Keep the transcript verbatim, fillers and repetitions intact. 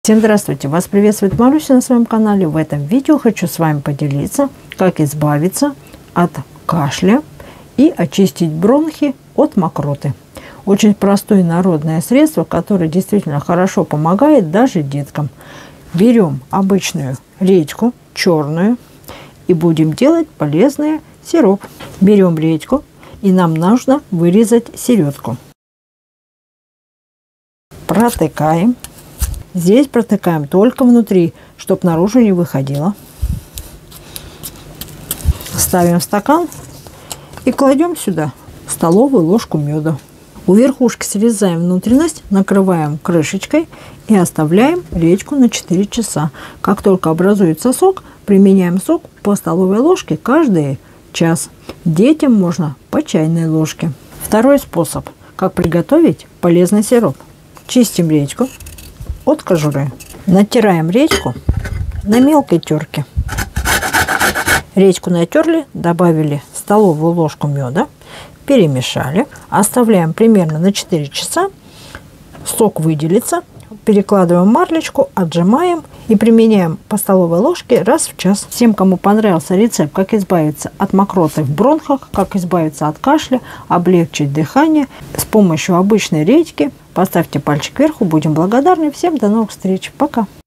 Всем здравствуйте! Вас приветствует Маруся на своем канале. В этом видео хочу с вами поделиться, как избавиться от кашля и очистить бронхи от мокроты. Очень простое народное средство, которое действительно хорошо помогает даже деткам. Берем обычную редьку, черную, и будем делать полезный сироп. Берем редьку, и нам нужно вырезать середку. Протыкаем. Здесь протыкаем только внутри, чтобы наружу не выходило. Ставим в стакан и кладем сюда столовую ложку меда. У верхушки срезаем внутренность, накрываем крышечкой и оставляем редьку на четыре часа. Как только образуется сок, применяем сок по столовой ложке каждый час. Детям можно по чайной ложке. Второй способ, как приготовить полезный сироп. Чистим редьку от кожуры. Натираем редьку на мелкой терке. Редьку натерли, добавили столовую ложку меда, перемешали. Оставляем примерно на четыре часа. Сок выделится. Перекладываем в марлечку, отжимаем и применяем по столовой ложке раз в час. Всем, кому понравился рецепт, как избавиться от мокроты в бронхах, как избавиться от кашля, облегчить дыхание с помощью обычной редьки, поставьте пальчик вверху, будем благодарны. Всем до новых встреч. Пока!